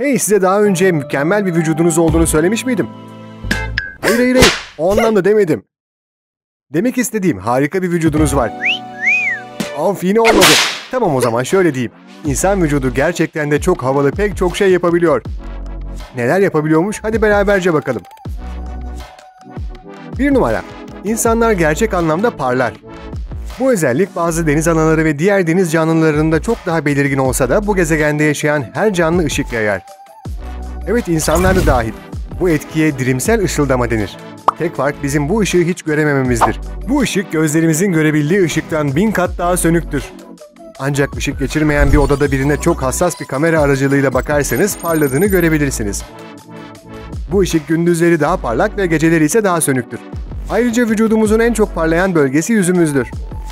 Hey, size daha önce mükemmel bir vücudunuz olduğunu söylemiş miydim? Hayır. O anlamda demedim. Demek istediğim harika bir vücudunuz var. Of, yine olmadı. Tamam, o zaman şöyle diyeyim. İnsan vücudu gerçekten de çok havalı, pek çok şey yapabiliyor. Neler yapabiliyormuş? Hadi beraberce bakalım. 1 numara. İnsanlar gerçek anlamda parlar. Bu özellik bazı deniz anaları ve diğer deniz canlılarında çok daha belirgin olsa da bu gezegende yaşayan her canlı ışık yayar. Evet, insanlar da dahil. Bu etkiye dirimsel ışıldama denir. Tek fark bizim bu ışığı hiç göremememizdir. Bu ışık gözlerimizin görebildiği ışıktan 1000 kat daha sönüktür. Ancak ışık geçirmeyen bir odada birine çok hassas bir kamera aracılığıyla bakarsanız parladığını görebilirsiniz. Bu ışık gündüzleri daha parlak ve geceleri ise daha sönüktür. Ayrıca vücudumuzun en çok parlayan bölgesi yüzümüzdür.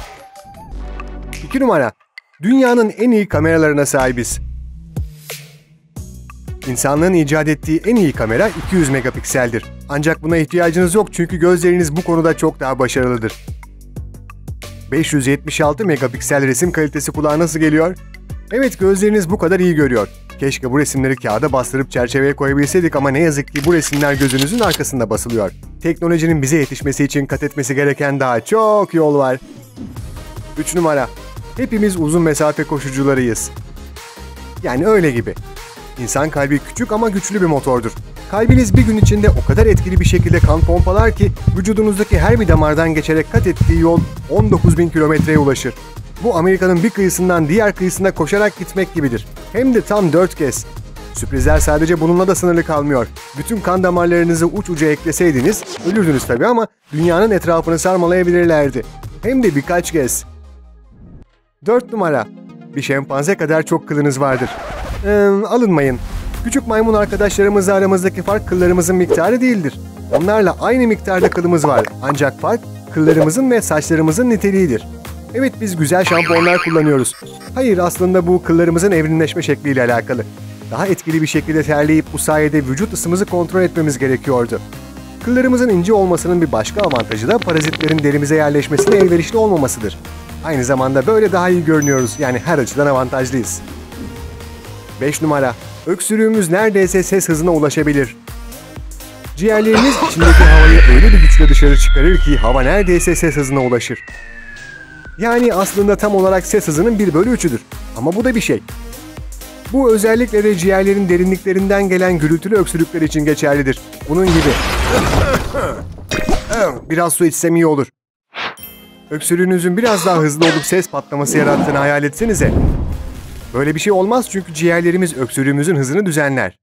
2 numara. Dünyanın en iyi kameralarına sahibiz. İnsanlığın icat ettiği en iyi kamera 200 megapikseldir. Ancak buna ihtiyacınız yok çünkü gözleriniz bu konuda çok daha başarılıdır. 576 megapiksel resim kalitesi kulağa nasıl geliyor? Evet, gözleriniz bu kadar iyi görüyor. Keşke bu resimleri kağıda bastırıp çerçeveye koyabilseydik ama ne yazık ki bu resimler gözünüzün arkasında basılıyor. Teknolojinin bize yetişmesi için kat etmesi gereken daha çok yol var. 3 numara. Hepimiz uzun mesafe koşucularıyız. Yani öyle gibi. İnsan kalbi küçük ama güçlü bir motordur. Kalbiniz bir gün içinde o kadar etkili bir şekilde kan pompalar ki vücudunuzdaki her bir damardan geçerek kat ettiği yol 19.000 kilometreye ulaşır. Bu Amerika'nın bir kıyısından diğer kıyısına koşarak gitmek gibidir. Hem de tam 4 kez. Sürprizler sadece bununla da sınırlı kalmıyor. Bütün kan damarlarınızı uç uca ekleseydiniz ölürdünüz tabii ama dünyanın etrafını sarmalayabilirlerdi. Hem de birkaç kez. 4 numara. Bir şempanze kadar çok kılınız vardır. Alınmayın. Küçük maymun arkadaşlarımızla aramızdaki fark kıllarımızın miktarı değildir. Onlarla aynı miktarda kılımız var. Ancak fark kıllarımızın ve saçlarımızın niteliğidir. Evet, biz güzel şampuanlar kullanıyoruz. Hayır, aslında bu kıllarımızın evrimleşme şekliyle alakalı. Daha etkili bir şekilde terleyip bu sayede vücut ısımızı kontrol etmemiz gerekiyordu. Kıllarımızın ince olmasının bir başka avantajı da parazitlerin derimize yerleşmesine elverişli olmamasıdır. Aynı zamanda böyle daha iyi görünüyoruz, yani her açıdan avantajlıyız. 5 numara. Öksürüğümüz neredeyse ses hızına ulaşabilir. Ciğerlerimiz içindeki havayı öyle bir güçle dışarı çıkarır ki hava neredeyse ses hızına ulaşır. Yani aslında tam olarak ses hızının 1/3'üdür. Ama bu da bir şey. Bu özellikle de ciğerlerin derinliklerinden gelen gürültülü öksürükler için geçerlidir. Bunun gibi. Biraz su içsem iyi olur. Öksürüğünüzün biraz daha hızlı olup ses patlaması yarattığını hayal etsenize. Böyle bir şey olmaz çünkü ciğerlerimiz öksürüğümüzün hızını düzenler.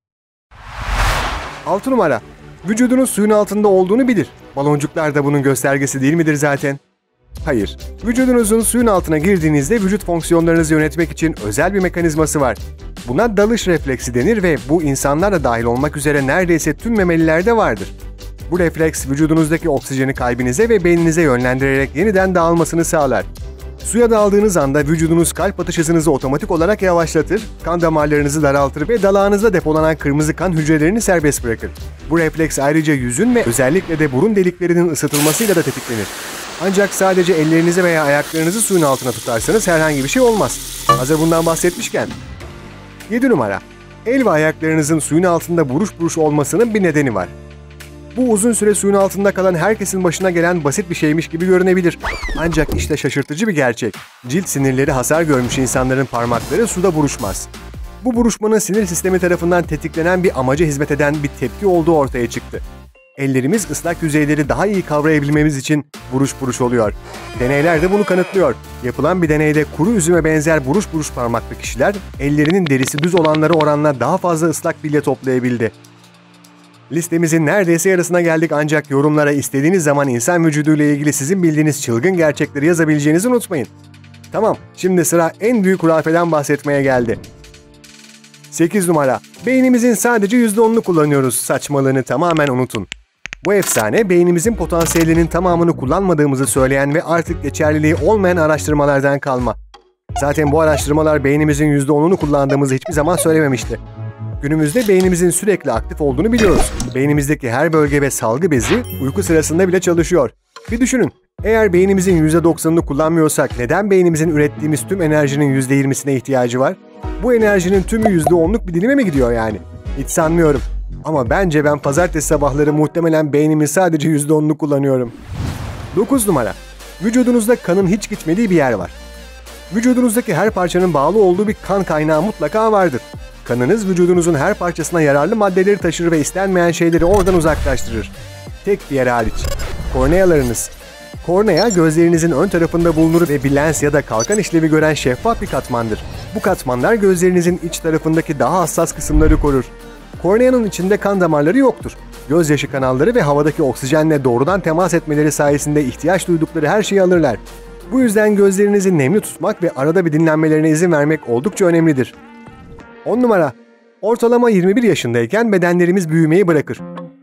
6 numara. Vücudunuz suyun altında olduğunu bilir. Baloncuklar da bunun göstergesi değil midir zaten? Hayır. Vücudunuzun suyun altına girdiğinizde vücut fonksiyonlarınızı yönetmek için özel bir mekanizması var. Buna dalış refleksi denir ve bu insanlar da dahil olmak üzere neredeyse tüm memelilerde vardır. Bu refleks vücudunuzdaki oksijeni kalbinize ve beyninize yönlendirerek yeniden dağılmasını sağlar. Suya daldığınız anda vücudunuz kalp atış hızınızı otomatik olarak yavaşlatır, kan damarlarınızı daraltır ve dalağınızda depolanan kırmızı kan hücrelerini serbest bırakır. Bu refleks ayrıca yüzün ve özellikle de burun deliklerinin ısıtılmasıyla da tetiklenir. Ancak sadece ellerinizi veya ayaklarınızı suyun altına tutarsanız herhangi bir şey olmaz. Hazır bundan bahsetmişken. 7 numara. El ve ayaklarınızın suyun altında buruş buruş olmasının bir nedeni var. Bu uzun süre suyun altında kalan herkesin başına gelen basit bir şeymiş gibi görünebilir. Ancak işte şaşırtıcı bir gerçek. Cilt sinirleri hasar görmüş insanların parmakları suda buruşmaz. Bu buruşmanın sinir sistemi tarafından tetiklenen bir amaca hizmet eden bir tepki olduğu ortaya çıktı. Ellerimiz ıslak yüzeyleri daha iyi kavrayabilmemiz için buruş buruş oluyor. Deneyler de bunu kanıtlıyor. Yapılan bir deneyde kuru üzüme benzer buruş buruş parmaklı kişiler, ellerinin derisi düz olanlara oranla daha fazla ıslak bilye toplayabildi. Listemizin neredeyse yarısına geldik ancak yorumlara istediğiniz zaman insan vücuduyla ilgili sizin bildiğiniz çılgın gerçekleri yazabileceğinizi unutmayın. Tamam, şimdi sıra en büyük hurafeden bahsetmeye geldi. 8 numara. Beynimizin sadece %10'unu kullanıyoruz saçmalığını tamamen unutun. Bu efsane, beynimizin potansiyelinin tamamını kullanmadığımızı söyleyen ve artık geçerliliği olmayan araştırmalardan kalma. Zaten bu araştırmalar beynimizin %10'unu kullandığımızı hiçbir zaman söylememişti. Günümüzde beynimizin sürekli aktif olduğunu biliyoruz. Beynimizdeki her bölge ve salgı bezi uyku sırasında bile çalışıyor. Bir düşünün, eğer beynimizin %90'ını kullanmıyorsak neden beynimizin ürettiğimiz tüm enerjinin %20'sine ihtiyacı var? Bu enerjinin tümü %10'luk bir dilime mi gidiyor yani? Hiç sanmıyorum. Ama bence ben pazartesi sabahları muhtemelen beynimin sadece %10'unu kullanıyorum. 9 numara. Vücudunuzda kanın hiç gitmediği bir yer var. Vücudunuzdaki her parçanın bağlı olduğu bir kan kaynağı mutlaka vardır. Kanınız vücudunuzun her parçasına yararlı maddeleri taşır ve istenmeyen şeyleri oradan uzaklaştırır. Tek bir yer hariç. Kornealarınız. Kornea gözlerinizin ön tarafında bulunur ve bir lens ya da kalkan işlevi gören şeffaf bir katmandır. Bu katmanlar gözlerinizin iç tarafındaki daha hassas kısımları korur. Korneanın içinde kan damarları yoktur. Gözyaşı kanalları ve havadaki oksijenle doğrudan temas etmeleri sayesinde ihtiyaç duydukları her şeyi alırlar. Bu yüzden gözlerinizi nemli tutmak ve arada bir dinlenmelerine izin vermek oldukça önemlidir. 10 numara. Ortalama 21 yaşındayken bedenlerimiz büyümeyi bırakır.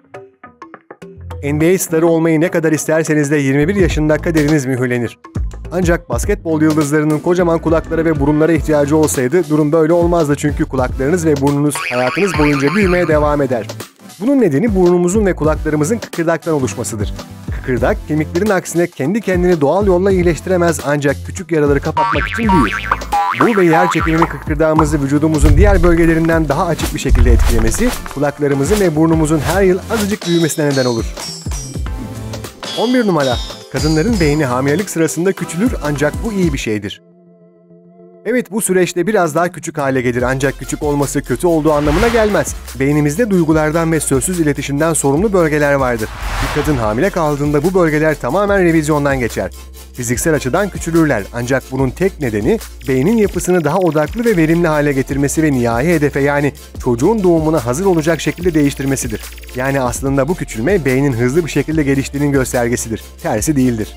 NBA starı olmayı ne kadar isterseniz de 21 yaşında kaderiniz mühürlenir. Ancak basketbol yıldızlarının kocaman kulaklara ve burunlara ihtiyacı olsaydı durum böyle olmazdı çünkü kulaklarınız ve burnunuz hayatınız boyunca büyümeye devam eder. Bunun nedeni burnumuzun ve kulaklarımızın kıkırdaktan oluşmasıdır. Kıkırdak, kemiklerin aksine kendi kendini doğal yolla iyileştiremez ancak küçük yaraları kapatmak için büyür. Bu ve yer çekimini kıkırdağımızı vücudumuzun diğer bölgelerinden daha açık bir şekilde etkilemesi, kulaklarımızın ve burnumuzun her yıl azıcık büyümesine neden olur. 11 numara. Kadınların beyni hamilelik sırasında küçülür ancak bu iyi bir şeydir. Evet, bu süreçte biraz daha küçük hale gelir ancak küçük olması kötü olduğu anlamına gelmez. Beynimizde duygulardan ve sözsüz iletişimden sorumlu bölgeler vardır. Bir kadın hamile kaldığında bu bölgeler tamamen revizyondan geçer. Fiziksel açıdan küçülürler ancak bunun tek nedeni beynin yapısını daha odaklı ve verimli hale getirmesi ve nihai hedefe yani çocuğun doğumuna hazır olacak şekilde değiştirmesidir. Yani aslında bu küçülme beynin hızlı bir şekilde geliştiğinin göstergesidir. Tersi değildir.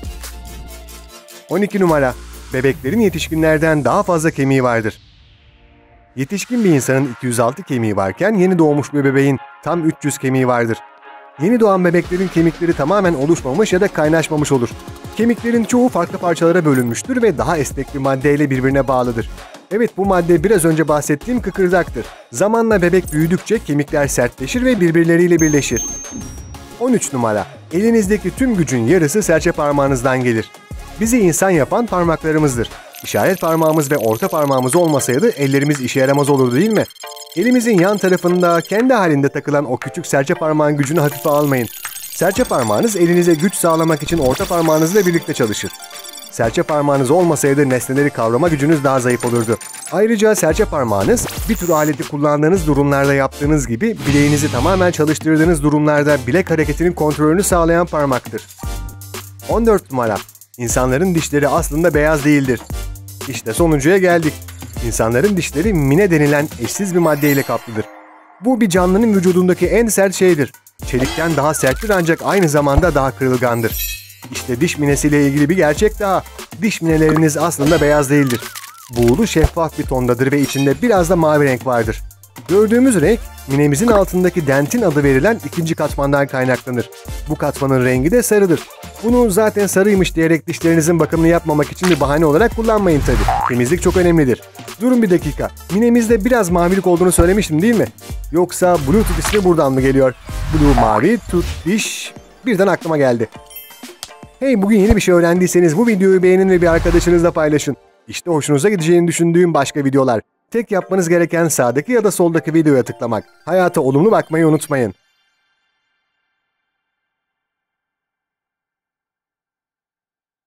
12 numara. Bebeklerin yetişkinlerden daha fazla kemiği vardır. Yetişkin bir insanın 206 kemiği varken yeni doğmuş bir bebeğin tam 300 kemiği vardır. Yeni doğan bebeklerin kemikleri tamamen oluşmamış ya da kaynaşmamış olur. Kemiklerin çoğu farklı parçalara bölünmüştür ve daha esnek bir maddeyle birbirine bağlıdır. Evet, bu madde biraz önce bahsettiğim kıkırdaktır. Zamanla bebek büyüdükçe kemikler sertleşir ve birbirleriyle birleşir. 13 numara. Elinizdeki tüm gücün yarısı serçe parmağınızdan gelir. Bizi insan yapan parmaklarımızdır. İşaret parmağımız ve orta parmağımız olmasaydı ellerimiz işe yaramaz olurdu değil mi? Elimizin yan tarafında kendi halinde takılan o küçük serçe parmağın gücünü hafife almayın. Serçe parmağınız elinize güç sağlamak için orta parmağınızla birlikte çalışır. Serçe parmağınız olmasaydı nesneleri kavrama gücünüz daha zayıf olurdu. Ayrıca serçe parmağınız bir tür aleti kullandığınız durumlarda yaptığınız gibi bileğinizi tamamen çalıştırdığınız durumlarda bilek hareketinin kontrolünü sağlayan parmaktır. 14 numara. İnsanların dişleri aslında beyaz değildir. İşte sonuncuya geldik. İnsanların dişleri mine denilen eşsiz bir maddeyle kaplıdır. Bu bir canlının vücudundaki en sert şeydir. Çelikten daha serttir ancak aynı zamanda daha kırılgandır. İşte diş minesiyle ilgili bir gerçek daha. Diş mineleriniz aslında beyaz değildir. Buğulu şeffaf bir tondadır ve içinde biraz da mavi renk vardır. Gördüğümüz renk, minemizin altındaki dentin adı verilen ikinci katmandan kaynaklanır. Bu katmanın rengi de sarıdır. Bunu zaten sarıymış diyerek dişlerinizin bakımını yapmamak için bir bahane olarak kullanmayın tabii. Temizlik çok önemlidir. Durun bir dakika. Minemizde biraz mavilik olduğunu söylemiştim değil mi? Yoksa Bluetooth ismi buradan mı geliyor? Blue mavi, tooth diş. Birden aklıma geldi. Hey, bugün yeni bir şey öğrendiyseniz bu videoyu beğenin ve bir arkadaşınızla paylaşın. İşte hoşunuza gideceğini düşündüğüm başka videolar. Tek yapmanız gereken sağdaki ya da soldaki videoya tıklamak. Hayata olumlu bakmayı unutmayın.